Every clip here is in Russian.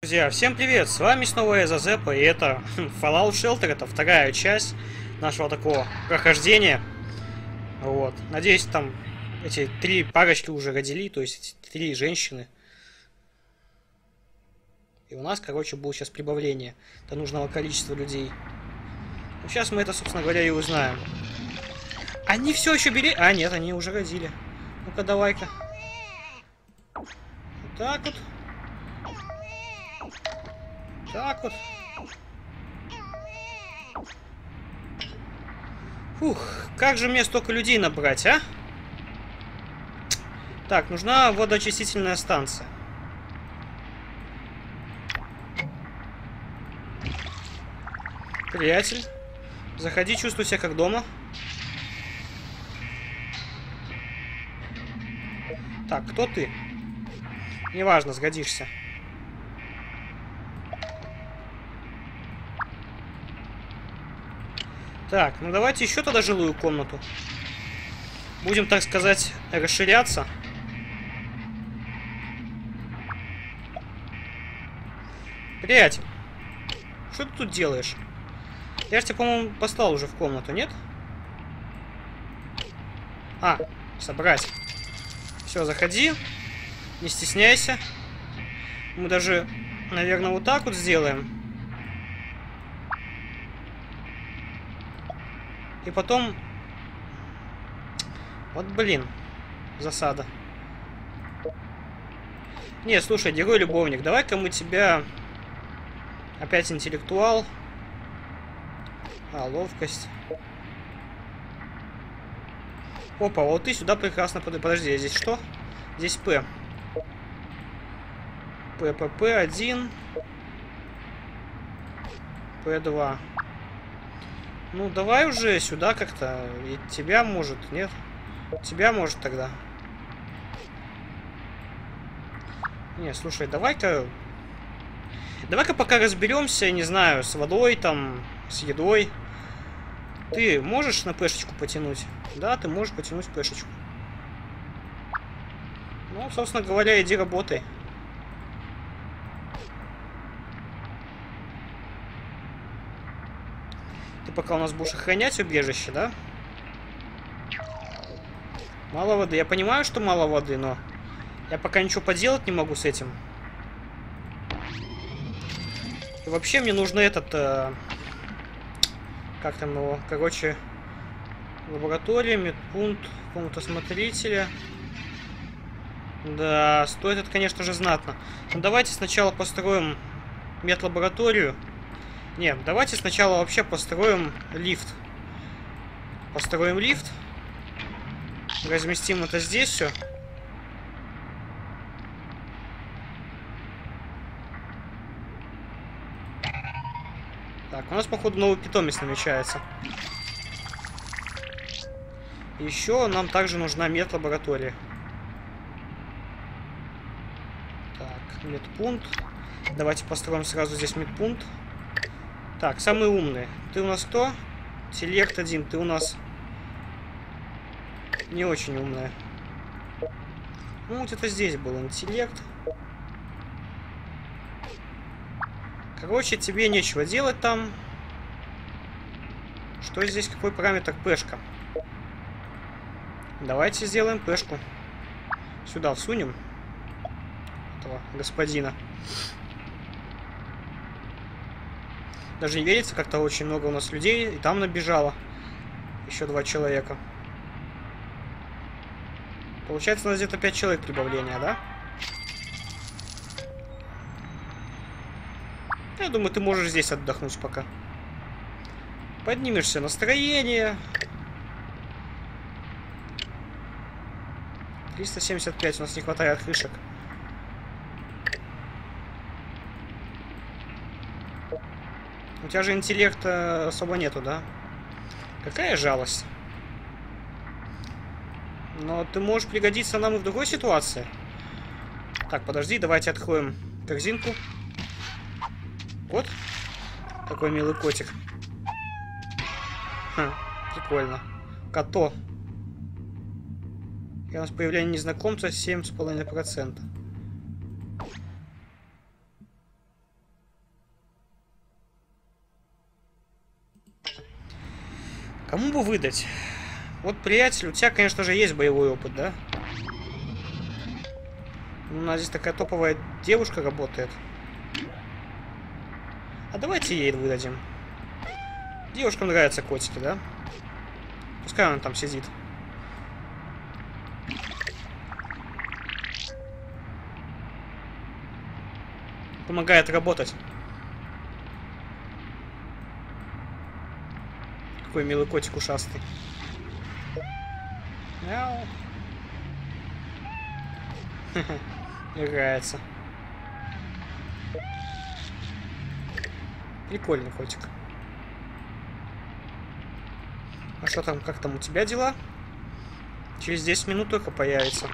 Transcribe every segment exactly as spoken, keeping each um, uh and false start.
Друзья, всем привет! С вами снова я, Зазепа, и это Fallout Shelter, это вторая часть нашего такого прохождения. Вот. Надеюсь, там эти три парочки уже родили, то есть эти три женщины. И у нас, короче, будет сейчас прибавление до нужного количества людей. Ну, сейчас мы это, собственно говоря, и узнаем. Они все еще бери... А, нет, они уже родили. Ну-ка, давай-ка. Вот так вот. Так вот. Фух, как же мне столько людей набрать, а? Так, нужна водоочистительная станция. Приятель, заходи, чувствуй себя как дома. Так, кто ты? Неважно, сгодишься. Так, ну давайте еще тогда жилую комнату. Будем, так сказать, расширяться. Приятель, что ты тут делаешь? Я же тебя, по-моему, послал уже в комнату, нет? А, собрать. Все, заходи. Не стесняйся. Мы даже, наверное, вот так вот сделаем. И потом... Вот, блин. Засада. Не, слушай, герой-любовник, давай-ка мы тебя... Опять интеллектуал. А, ловкость. Опа, вот ты сюда прекрасно под... Подожди, а здесь что? Здесь П. П, П, П один. П два. Ну, давай уже сюда как-то. И тебя может, нет? Тебя может тогда. Не, слушай, давай-ка... Давай-ка пока разберемся, не знаю, с водой там, с едой. Ты можешь на пешечку потянуть? Да, ты можешь потянуть пешечку. Ну, собственно говоря, иди работай. Ты пока у нас будешь охранять убежище, да? Мало воды. Я понимаю, что мало воды, но я пока ничего поделать не могу с этим. И вообще мне нужно этот... Э, как там его? Короче, лаборатория, медпункт, комната смотрителя. Да, стоит это, конечно же, знатно. Но давайте сначала построим медлабораторию. Нет, давайте сначала вообще построим лифт. Построим лифт. Разместим это здесь все. Так, у нас, походу, новый питомец намечается. Еще нам также нужна медлаборатория. Так, медпункт. Давайте построим сразу здесь медпункт. Так, самый умный. Ты у нас кто? Интеллект один. Ты у нас не очень умная. Ну, где-то здесь был интеллект. Короче, тебе нечего делать там. Что здесь? Какой параметр? Пешка. Давайте сделаем пешку. Сюда всунем этого господина. Даже не верится, как-то очень много у нас людей. И там набежало еще два человека. Получается, у нас где-то пять человек прибавления, да? Я думаю, ты можешь здесь отдохнуть пока. Поднимешься настроение. триста семьдесят пять, у нас не хватает крышек. У тебя же интеллекта особо нету, да? Какая жалость. Но ты можешь пригодиться нам и в другой ситуации. Так, подожди, давайте откроем корзинку. Вот. Такой милый котик. Ха, прикольно. Като. И у нас появление незнакомца семь с половиной процентов. Кому бы выдать? Вот, приятель, у тебя, конечно же, есть боевой опыт, да? У нас здесь такая топовая девушка работает. А давайте ей выдадим. Девушкам нравятся котики, да? Пускай она там сидит. Помогает работать. Какой милый котик ушастый. Мяу. Играется. Прикольный котик. А что там, как там у тебя дела? Через десять минут только появится.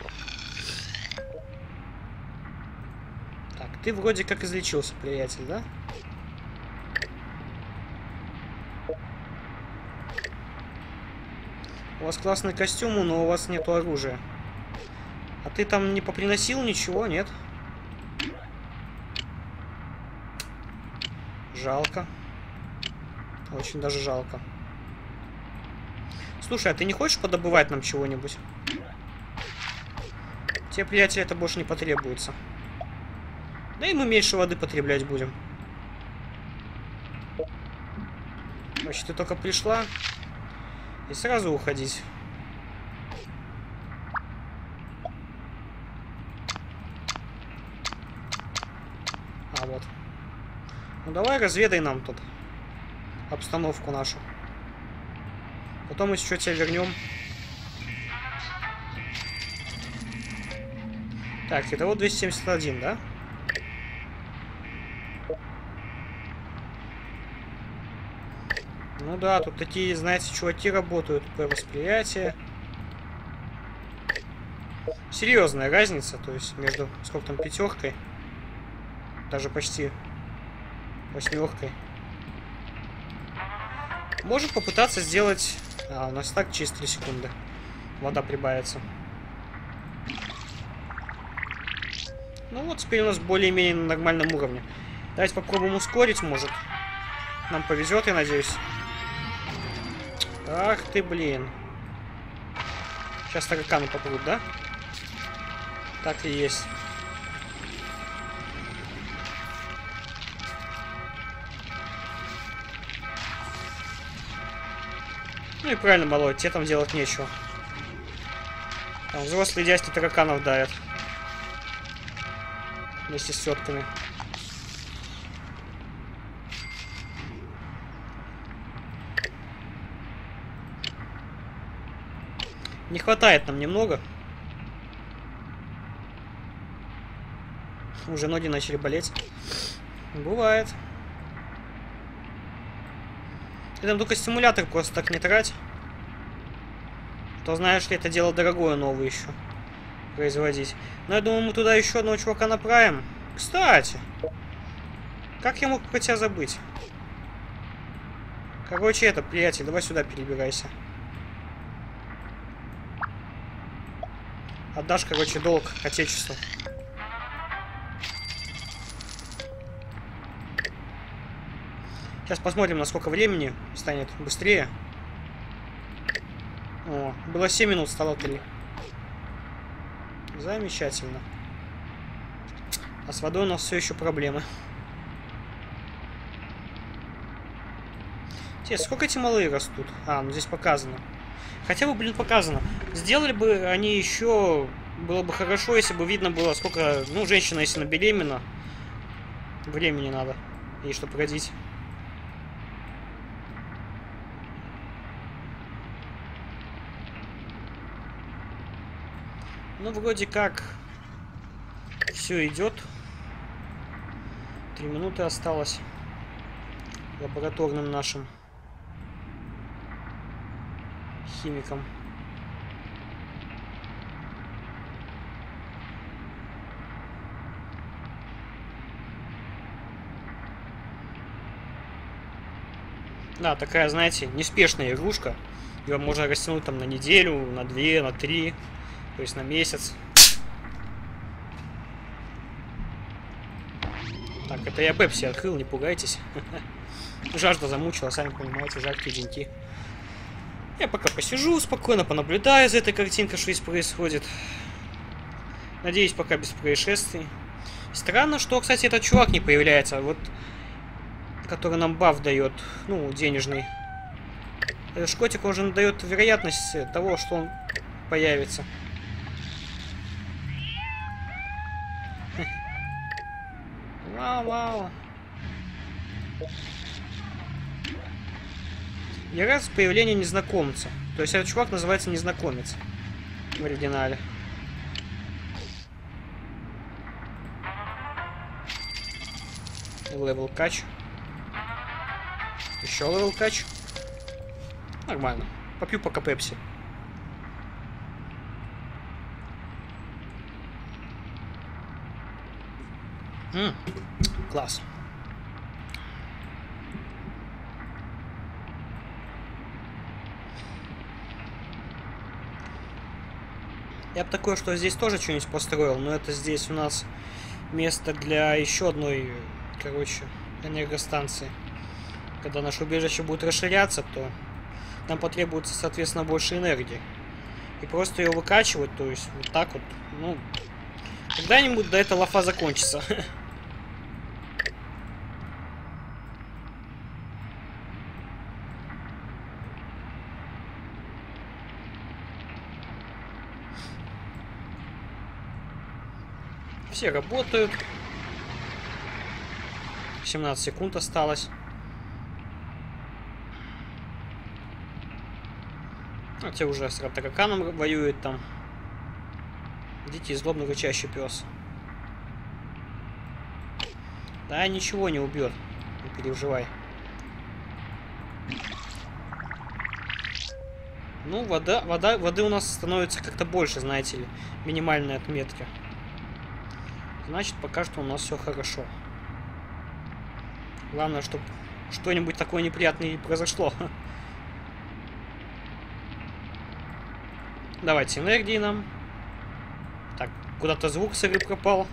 Так, ты вроде как излечился, приятель, да? У вас классный костюм, но у вас нету оружия. А ты там не поприносил ничего, нет? Жалко. Очень даже жалко. Слушай, а ты не хочешь подобывать нам чего-нибудь? Тебе, приятель, это больше не потребуется. Да и мы меньше воды потреблять будем. Значит, ты только пришла и сразу уходить. А вот. Ну давай разведай нам тут обстановку нашу. Потом мы еще тебя вернем. Так, это вот двести семьдесят один, да? Ну да, тут такие, знаете, чуваки работают по восприятию. Серьезная разница, то есть между, сколько там, пятеркой, даже почти восьмеркой. Может попытаться сделать... А, у нас так через три секунды. Вода прибавится. Ну вот, теперь у нас более-менее на нормальном уровне. Давайте попробуем ускорить, может. Нам повезет, я надеюсь. Ах ты, блин. Сейчас тараканы попрут, да? Так и есть. Ну и правильно, малой, тебе там делать нечего. Там взрослые дядьки тараканов давят. Вместе с тетками. Не хватает нам немного. Уже ноги начали болеть. Бывает. Ты там только стимулятор просто так не трать. То знаешь ли, это дело дорогое новое еще производить. Но я думаю, мы туда еще одного чувака направим. Кстати, как я мог про тебя забыть? Короче, это, приятель, давай сюда перебирайся. Отдашь, короче, долг отечеству. Сейчас посмотрим, на сколько времени станет быстрее. О, было семь минут, стало три. Замечательно. А с водой у нас все еще проблемы. Интересно, сколько эти малые растут? А, ну здесь показано. Хотя бы, блин, показано. Сделали бы они еще... Было бы хорошо, если бы видно было, сколько... Ну, женщина, если она беременна, времени надо ей, чтобы родить. Ну, вроде как все идет. Три минуты осталось лабораторным нашим химикам. Да, такая, знаете, неспешная игрушка. Ее можно растянуть там на неделю, на две, на три, то есть на месяц. Так, это я Пепси открыл, не пугайтесь. Жажда замучила, сами понимаете, жаркие деньки. Я пока посижу спокойно, понаблюдаю за этой картинкой, что здесь происходит. Надеюсь, пока без происшествий. Странно, что, кстати, этот чувак не появляется, вот, который нам баф дает, ну, денежный. Этот шкотик, он же дает вероятность того, что он появится. Вау, вау. Я рад появлению незнакомца. То есть этот чувак называется незнакомец в оригинале. Левел кач. Еще левел кач. Нормально. Попью пока пепси. М-м, класс. Я бы такое, что здесь тоже что-нибудь построил, но это здесь у нас место для еще одной, короче, энергостанции. Когда наше убежище будет расширяться, то нам потребуется, соответственно, больше энергии. И просто ее выкачивать, то есть вот так вот, ну, когда-нибудь до эта лафа закончится. Все работают. семнадцать секунд осталось. А те уже с Ратараканом воюют там. Идите, злобно рычащий пес. Да, ничего не убьет. Не переживай. Ну, вода, вода, воды у нас становится как-то больше, знаете ли. Минимальные отметки. Значит, пока что у нас все хорошо. Главное, чтобы что-нибудь такое неприятное произошло. Давайте энергии нам. Так, куда-то звук с игры пропал.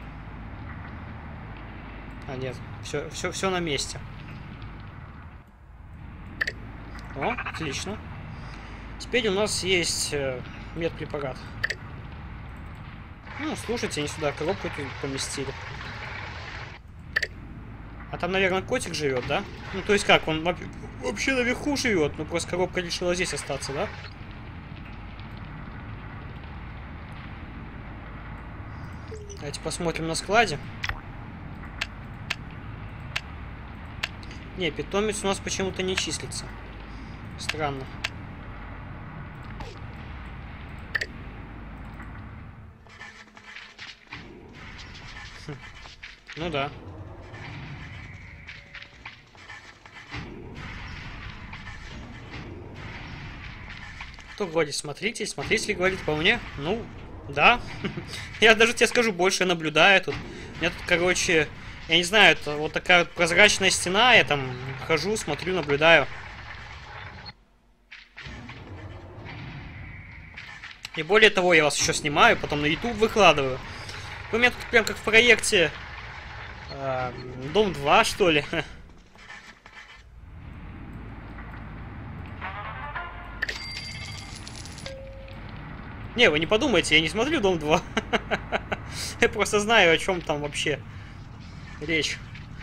А, нет, все, все, все на месте. О, отлично. Теперь у нас есть э, медпрепарат. Ну, слушайте, они сюда коробку поместили. А там, наверное, котик живет, да? Ну, то есть как, он вообще наверху живет, но просто коробка решила здесь остаться, да? Давайте посмотрим на складе. Не, питомец у нас почему-то не числится. Странно. Хм. Ну да. Кто говорит, смотрите, смотрите, ли говорит по мне? Ну, да. Я даже тебе скажу, больше наблюдаю тут. У меня тут, короче, я не знаю, это вот такая вот прозрачная стена, я там хожу, смотрю, наблюдаю. И более того, я вас еще снимаю, потом на YouTube выкладываю. У меня тут прям как в проекте э, Дом два, что ли. Не, вы не подумайте, я не смотрю Дом два. Я просто знаю, о чем там вообще речь.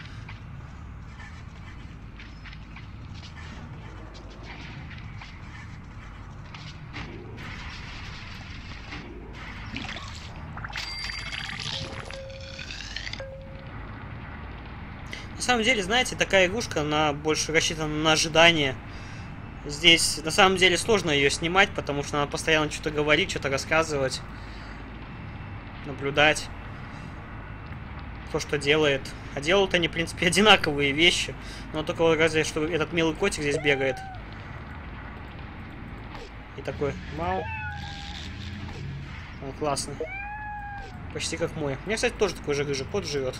На самом деле, знаете, такая игрушка, она больше рассчитана на ожидание. Здесь, на самом деле, сложно ее снимать, потому что надо постоянно что-то говорить, что-то рассказывать, наблюдать, кто что делает. А делают они, в принципе, одинаковые вещи, но только вот разве что этот милый котик здесь бегает. И такой, вау. Он классный. Почти как мой. У меня, кстати, тоже такой же рыжий кот живет.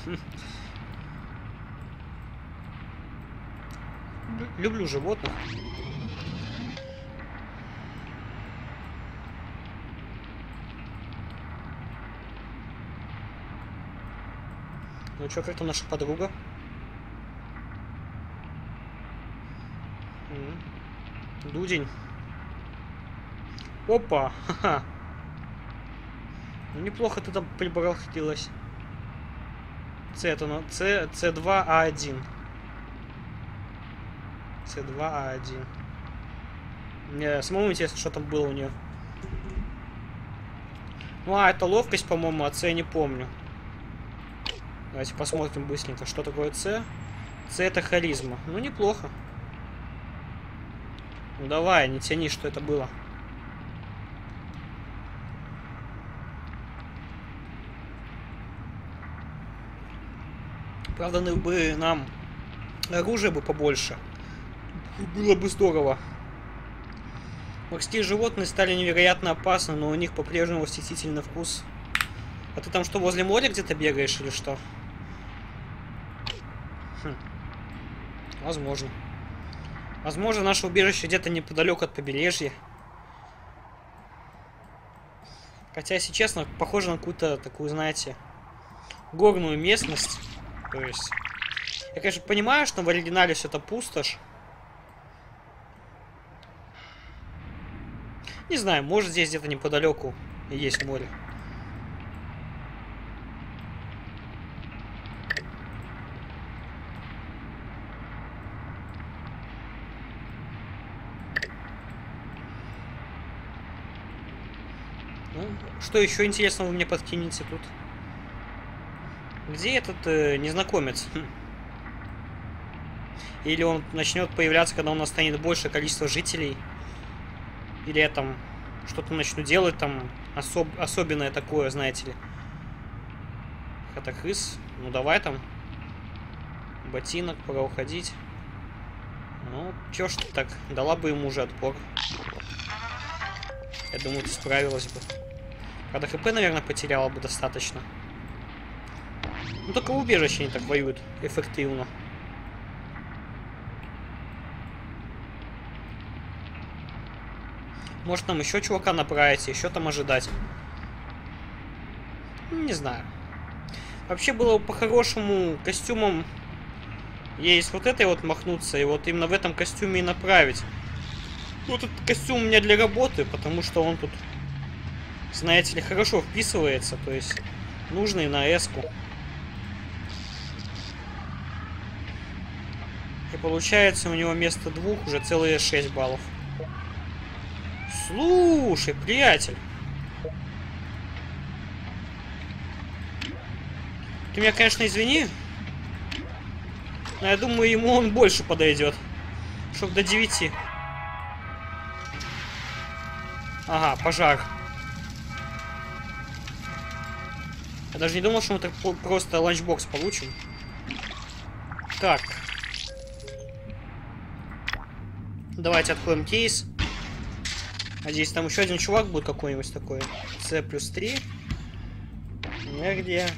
Люблю животных. Ну что, как там наша подруга? М-м. Дудень. Опа, ха-ха. Ну, неплохо ты там прибарахлилась. С это, ну, С, С2, А1. С2, А1. Мне самому интересно, что там было у нее. Ну, а, это ловкость, по-моему, а С я не помню. Давайте посмотрим быстренько, что такое С. С это харизма. Ну, неплохо. Ну, давай, не тяни, что это было. Правда, бы нам оружие бы побольше. Было бы здорово. Морские животные стали невероятно опасны, но у них по-прежнему восхитительный вкус. А ты там что, возле моря где-то бегаешь или что? Хм. Возможно. Возможно, наше убежище где-то неподалеку от побережья. Хотя, если честно, похоже на какую-то такую, знаете, горную местность. То есть, я, конечно, понимаю, что в оригинале все это пустошь. Не знаю, может здесь где-то неподалеку и есть море. Ну, что еще интересного вы мне подкинете тут? Где этот э, незнакомец? Хм. Или он начнет появляться, когда у нас станет большее количество жителей? Или я там что-то начну делать там особ особенное такое, знаете ли. Хатакрыс. Ну давай там. Ботинок, пора уходить. Ну, чё ж ты так? Дала бы ему уже отпор. Я думаю, ты справилась бы. Правда, ХП, наверное, потеряла бы достаточно. Ну, только в убежище они так воюют эффективно. Может, нам еще чувака направить, еще там ожидать. Не знаю. Вообще было бы по-хорошему костюмом есть вот этой вот махнуться, и вот именно в этом костюме и направить. Вот этот костюм у меня для работы, потому что он тут, знаете ли, хорошо вписывается, то есть нужный на эску. И получается у него вместо двух уже целые шесть баллов. Слушай, приятель. Ты меня, конечно, извини. Но я думаю, ему он больше подойдет. Чтоб до девяти. Ага, пожар. Я даже не думал, что мы так просто ланчбокс получим. Так. Давайте откроем кейс. Надеюсь, там еще один чувак будет какой-нибудь такой. С плюс три. Энергия.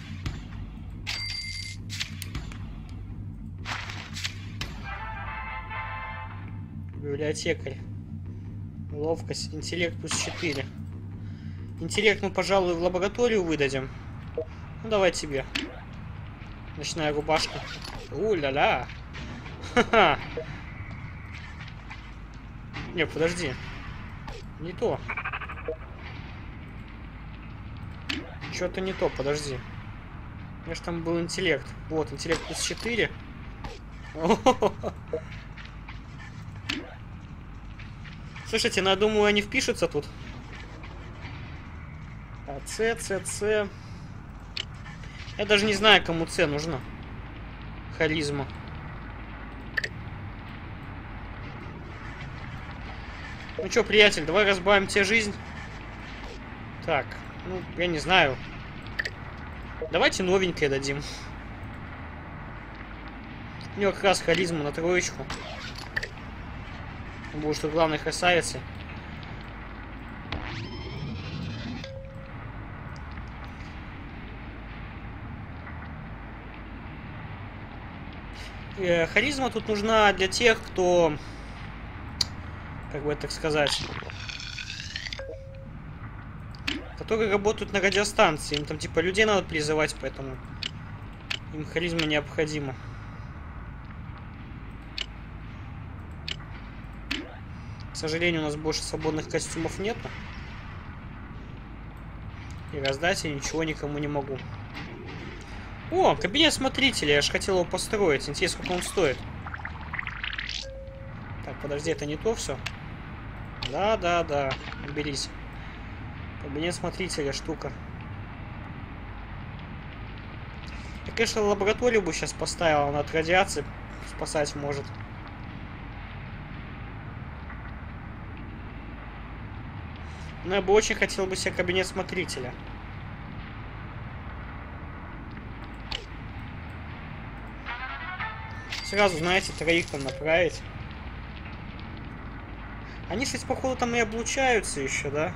Библиотекарь. Ловкость. Интеллект плюс четыре. Интеллект мы, пожалуй, в лабораторию выдадим. Ну, давай тебе. Ночная рубашка. У-ля-ля. Ха-ха. Не, подожди. Не то. Что-то не то, подожди. У меня же там был интеллект. Вот, интеллект плюс четыре. Слушайте, ну, я думаю, они впишутся тут. А, С, С, С. Я даже не знаю, кому С нужно. Харизма. Ну чё, приятель, давай разбавим тебе жизнь. Так, ну, я не знаю. Давайте новенькое дадим. У него как раз харизма на троечку. Он будет, что главной красавицей. Э, харизма тут нужна для тех, кто... Как бы так сказать... Которые работают на радиостанции. Им там типа людей надо призывать, поэтому... Им харизма необходима. К сожалению, у нас больше свободных костюмов нет. И раздать я ничего никому не могу. О, кабинет смотрителя. Я же хотел его построить. Интересно, сколько он стоит. Так, подожди, это не то все. Да, да, да. Берись. Кабинет смотрителя штука. Я, конечно, лабораторию бы сейчас поставил. Она от радиации спасать может. Но я бы очень хотел бы себе кабинет смотрителя. Сразу, знаете, троих там направить. Они, кстати, походу там и облучаются еще, да?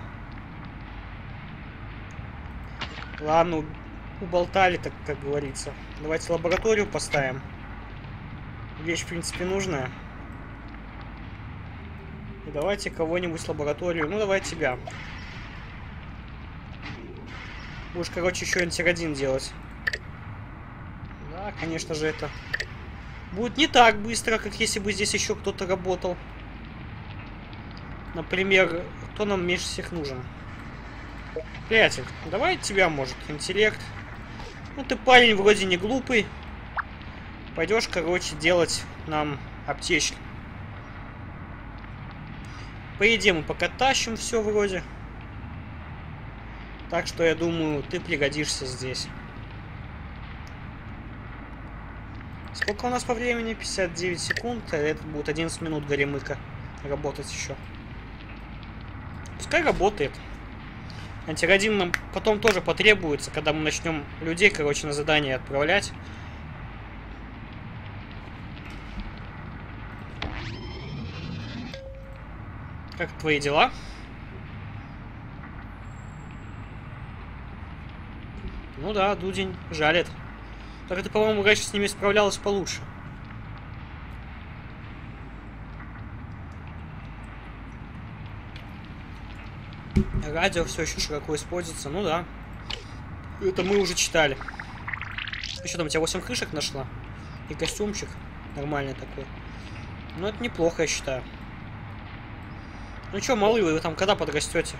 Ладно, уболтали, так как говорится. Давайте лабораторию поставим. Вещь, в принципе, нужная. И давайте кого-нибудь в лабораторию. Ну, давай тебя. Будешь, короче, еще антиродин делать. Да, конечно же, это будет не так быстро, как если бы здесь еще кто-то работал. Например, кто нам меньше всех нужен? Приятель, давай тебя, может, интеллект. Ну, ты парень вроде не глупый. Пойдешь, короче, делать нам аптечки. По еде мы пока тащим все вроде. Так что я думаю, ты пригодишься здесь. Сколько у нас по времени? пятьдесят девять секунд. А это будет одиннадцать минут горемыка работать еще. Пускай работает. Антиродин нам потом тоже потребуется, когда мы начнем людей, короче, на задание отправлять. Как твои дела? Ну да, Дудень жалит. Так ты, по-моему, раньше с ними справлялась получше. Радио все еще широко используется. Ну да. Это мы уже читали. Еще там у тебя восемь крышек нашла. И костюмчик нормальный такой. Ну это неплохо, я считаю. Ну что, малый, вы там когда подрастете?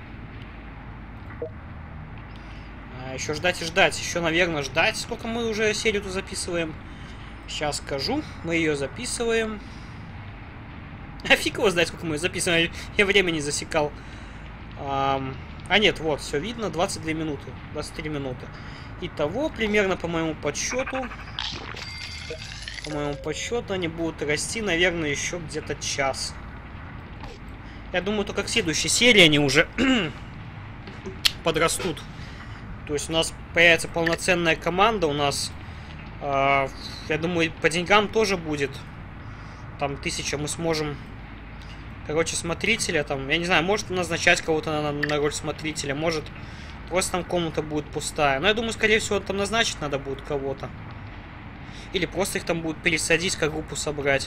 А, еще ждать и ждать. Еще, наверное, ждать. Сколько мы уже серию-то записываем? Сейчас скажу. Мы ее записываем. А фиг его знает, сколько мы ее записываем. Я время не засекал. А, а нет, вот, все видно. двадцать две минуты. двадцать три минуты. Итого, примерно по моему подсчету. По моему подсчету они будут расти, наверное, еще где-то час. Я думаю, только к следующей серии они уже подрастут. То есть у нас появится полноценная команда. У нас, э, я думаю, по деньгам тоже будет. Там тысяча мы сможем, короче, смотрителя. Там, я не знаю, может назначать кого-то на, на роль смотрителя. Может, просто там комната будет пустая. Но я думаю, скорее всего, там назначить надо будет кого-то. Или просто их там будут пересадить, как группу собрать.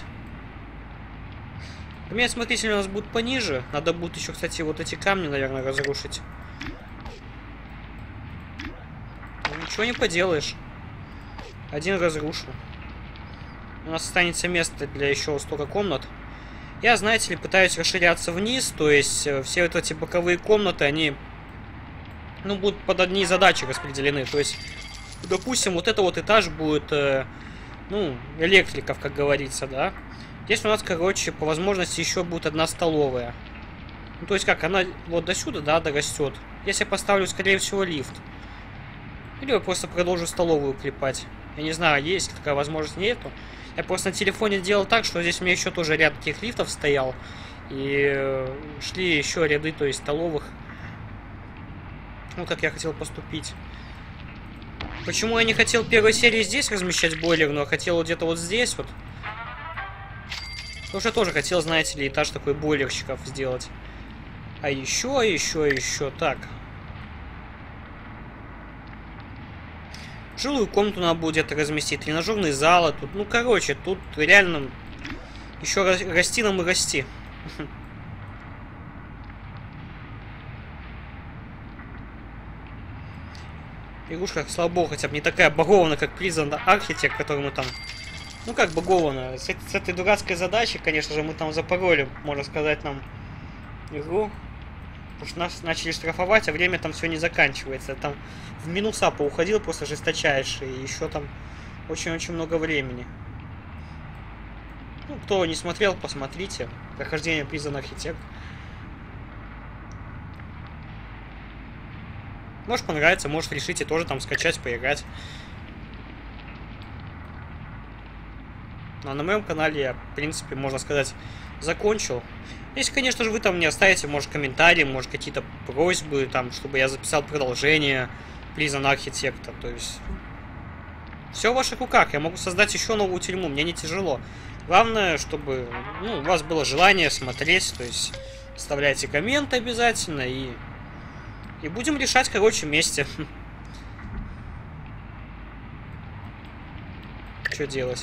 У меня смотрители у нас будут пониже. Надо будет еще, кстати, вот эти камни, наверное, разрушить. Ну, ничего не поделаешь. Один разрушу. У нас останется место для еще столько комнат. Я, знаете ли, пытаюсь расширяться вниз. То есть все вот эти боковые комнаты, они, ну, будут под одни задачи распределены. То есть, допустим, вот это вот этаж будет, э, ну, электриков, как говорится, да. Здесь у нас, короче, по возможности еще будет одна столовая. Ну, то есть как, она вот до сюда, да, дорастет. Если я поставлю, скорее всего, лифт. Или я просто продолжу столовую клепать. Я не знаю, есть такая возможность, нету. Я просто на телефоне делал так, что здесь у меня еще тоже ряд таких лифтов стоял. И шли еще ряды, то есть столовых. Ну, как я хотел поступить. Почему я не хотел первой серии здесь размещать бойлер, но хотел где-то вот здесь вот. Потому что я тоже хотел, знаете ли, этаж такой бойлерщиков сделать. А еще, еще, еще. Так. Жилую комнату надо будет где-то разместить. Тренажерный зал. Тут, ну, короче, тут реально еще расти нам и расти. Игрушка, слава богу, хотя бы не такая багованная, как Prison Architect, которую мы там... Ну, как багованная. С, с этой дурацкой задачей, конечно же, мы там запороли, можно сказать, нам игру. Потому что нас начали штрафовать, а время там все не заканчивается. Там в минуса поуходил просто жесточайший. И еще там очень-очень много времени. Ну, кто не смотрел, посмотрите. Прохождение призван архитект. Может понравится, может решите тоже там скачать, поиграть. А на моем канале я, в принципе, можно сказать, закончил. Если, конечно же, вы там не оставите, может, комментарии, может, какие-то просьбы, там, чтобы я записал продолжение Prison Architect. То есть, все в ваших руках. Я могу создать еще новую тюрьму, мне не тяжело. Главное, чтобы ну, у вас было желание смотреть, то есть, оставляйте комменты обязательно, и, и будем решать, короче, вместе. Что делать?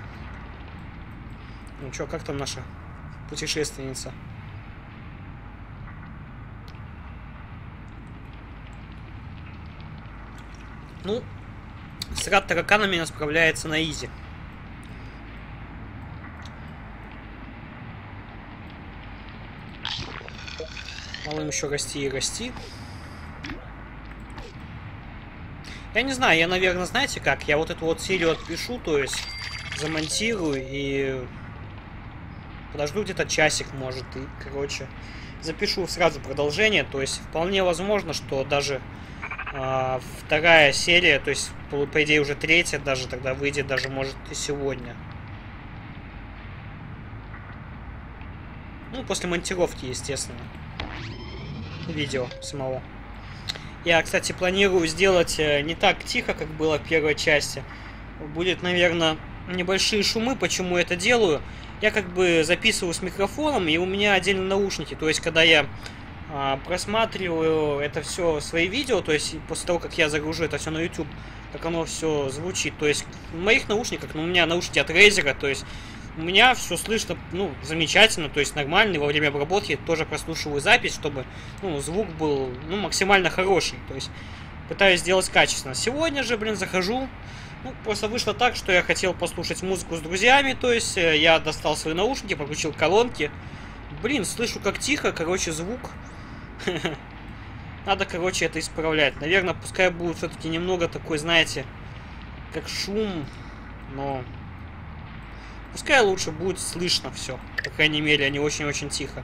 Ну что, как там наша путешественница? Ну, с рад-тараканами она справляется на изи. Мало им еще расти и расти. Я не знаю, я, наверное, знаете как? Я вот эту вот серию отпишу, то есть замонтирую и подожду где-то часик, может, и, короче, запишу сразу продолжение. То есть вполне возможно, что даже э, вторая серия, то есть, по, по идее, уже третья даже тогда выйдет, даже, может, и сегодня. Ну, после монтировки, естественно, видео самого. Я, кстати, планирую сделать не так тихо, как было в первой части. Будет, наверное, небольшие шумы. Почему я это делаю? Я как бы записываю с микрофоном, и у меня отдельно наушники. То есть, когда я а, просматриваю это все свои видео, то есть, после того, как я загружу это все на YouTube, как оно все звучит. То есть, в моих наушниках, ну, у меня наушники от Razer, то есть, у меня все слышно, ну, замечательно, то есть нормально, и во время обработки тоже прослушиваю запись, чтобы, ну, звук был, ну, максимально хороший, то есть пытаюсь сделать качественно. Сегодня же, блин, захожу, ну, просто вышло так, что я хотел послушать музыку с друзьями, то есть я достал свои наушники, подключил колонки, блин, слышу как тихо, короче, звук, надо, короче, это исправлять. Наверное, пускай будет все-таки немного такой, знаете, как шум, но... Пускай лучше будет слышно все. По крайней мере, они очень-очень тихо.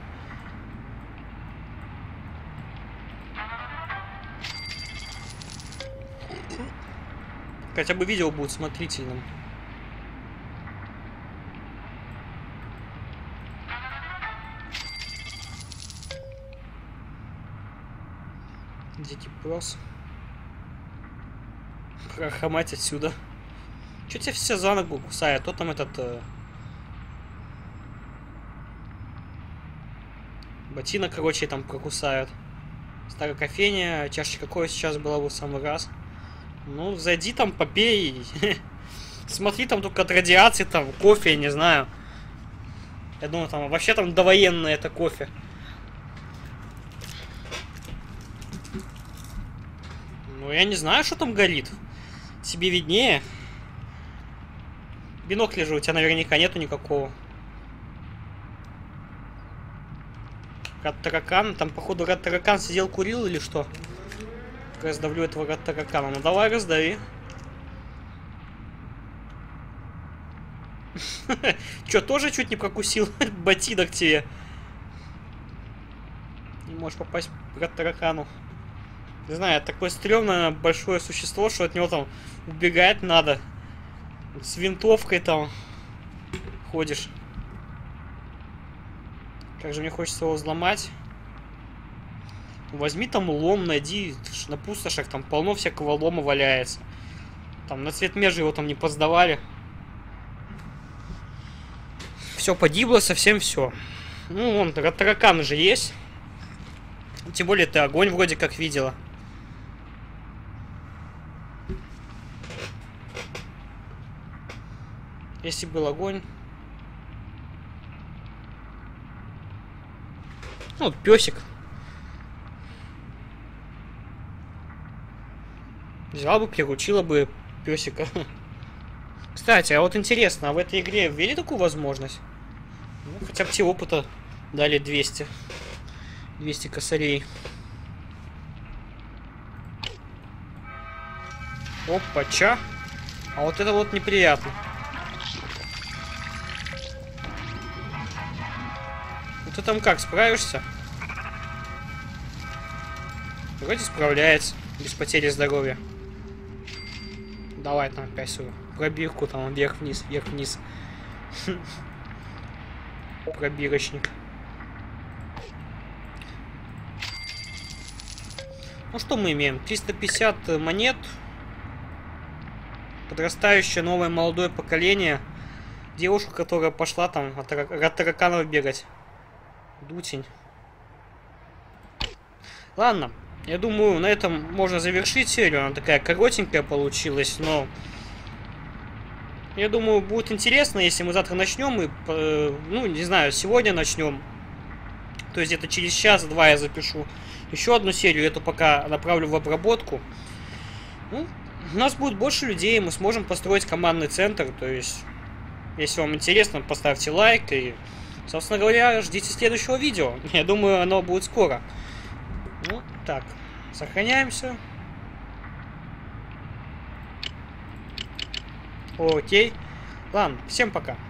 Хотя бы видео будет смотрительным. Дикий прос. Прохамать отсюда. Че тебя все за ногу кусают? Кто там этот... Э... Ботинок, короче, там прокусают. Старая кофейня. Чашечка кофе сейчас была бы в самый раз. Ну, зайди там, попей. Смотри, там только от радиации, там, кофе, я не знаю. Я думаю, там вообще там довоенное это кофе. Ну, я не знаю, что там горит. Тебе виднее. Бинокля же у тебя наверняка нету никакого. Рад-таракан. Там, походу, рад-таракан сидел, курил или что? Раздавлю этого рад-таракана. Ну, давай, раздави. Че, тоже чуть не прокусил ботинок тебе? Не можешь попасть к рад-таракану. Не знаю, такое стрёмное большое существо, что от него там убегать надо. С винтовкой там ходишь. Как же мне хочется его взломать. Возьми там лом, найди. На пустошах там полно всякого лома валяется. Там на цветме же его там не поздавали. Все погибло, совсем все. Ну, вон, тараканы же есть. Тем более ты огонь вроде как видела. Если был огонь. Ну, вот песик. Взяла бы, приручила бы песика. Кстати, а вот интересно, а в этой игре ввели такую возможность? Ну, хотя бы те опыта дали двести. двести косарей. Опа-ча. А вот это вот неприятно. Ну ты там как, справишься? Вроде справляется. Без потери здоровья. Давай там опять свою пробирку, там вверх-вниз, вверх-вниз. Пробирочник. Ну что мы имеем? триста пятьдесят монет. Подрастающее новое молодое поколение. Девушка, которая пошла там от, тарак... от тараканов бегать. Дутень. Ладно. Я думаю, на этом можно завершить серию. Она такая коротенькая получилась, но... Я думаю, будет интересно, если мы завтра начнем. И, ну, не знаю, сегодня начнем. То есть где-то через час-два я запишу еще одну серию. Эту пока направлю в обработку. Ну, у нас будет больше людей, мы сможем построить командный центр. То есть, если вам интересно, поставьте лайк. И, собственно говоря, ждите следующего видео. Я думаю, оно будет скоро. Ну, так, сохраняемся. Окей. Ладно, всем пока.